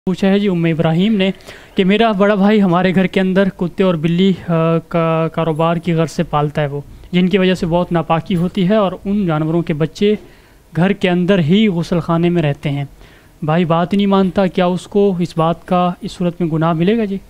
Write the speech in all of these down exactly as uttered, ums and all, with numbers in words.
पूछा है जी उम्मे इब्राहिम ने कि मेरा बड़ा भाई हमारे घर के अंदर कुत्ते और बिल्ली अ, का कारोबार की गर्ज से पालता है वो, जिनकी वजह से बहुत नापाकी होती है और उन जानवरों के बच्चे घर के अंदर ही गुसलखाने में रहते हैं। भाई बात ही नहीं मानता, क्या उसको इस बात का इस सूरत में गुनाह मिलेगा जी?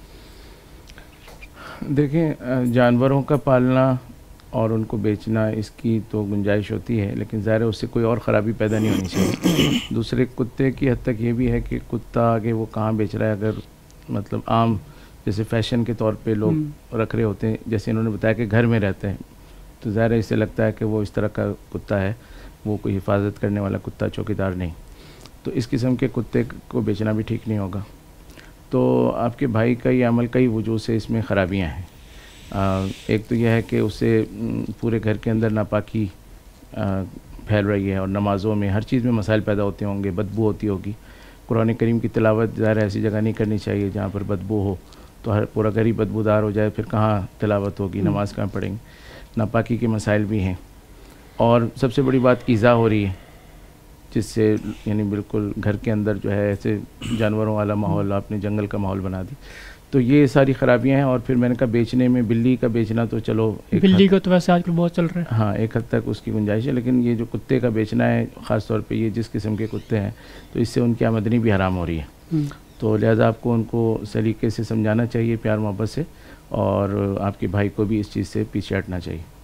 देखें, जानवरों का पालना और उनको बेचना इसकी तो गुंजाइश होती है, लेकिन ज़ाहिर है उससे कोई और ख़राबी पैदा नहीं होनी चाहिए। दूसरे कुत्ते की हद तक ये भी है कि कुत्ता आगे वो कहाँ बेच रहा है, अगर मतलब आम जैसे फ़ैशन के तौर पे लोग रख रहे होते हैं, जैसे इन्होंने बताया कि घर में रहते हैं, तो ज़ाहिर है इससे लगता है कि वो इस तरह का कुत्ता है, वो कोई हिफाजत करने वाला कुत्ता, चौकीदार नहीं। तो इस किस्म के कुत्ते को बेचना भी ठीक नहीं होगा। तो आपके भाई का ये अमल कई वजह से इसमें ख़राबियाँ हैं। आ, एक तो यह है कि उससे पूरे घर के अंदर नापाकी फैल रही है और नमाज़ों में हर चीज़ में मसाइल पैदा होते होंगे, बदबू होती होगी। कुरान करीम की तिलावत ज़ाहिर ऐसी जगह नहीं करनी चाहिए जहाँ पर बदबू हो, तो हर पूरा घर ही बदबूदार हो जाए, फिर कहाँ तिलावत होगी, नमाज कहाँ पढ़ेंगे। नापाकी के मसाइल भी हैं और सबसे बड़ी बात ईज़ा हो रही है, जिससे यानी बिल्कुल घर के अंदर जो है ऐसे जानवरों वाला माहौल, आपने जंगल का माहौल बना दी। तो ये सारी ख़राबियाँ हैं। और फिर मैंने कहा बेचने में, बिल्ली का बेचना तो चलो एक बिल्ली को तो वैसे आजकल बहुत चल रहा है, हाँ एक हद तक उसकी गुंजाइश है, लेकिन ये जो कुत्ते का बेचना है ख़ास तौर पे ये जिस किस्म के कुत्ते हैं, तो इससे उनकी आमदनी भी हराम हो रही है। तो लिहाजा आपको उनको सलीके से समझाना चाहिए, प्यार मोहब्बत से, और आपके भाई को भी इस चीज़ से पीछे हटना चाहिए।